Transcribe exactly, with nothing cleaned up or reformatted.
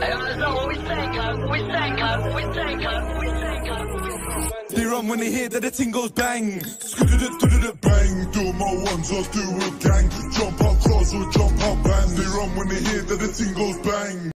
They run when they hear that the ting goes bang. Bang, do my ones or do a gang. Jump up cars or jump up bands. They run when they hear that the ting goes bang.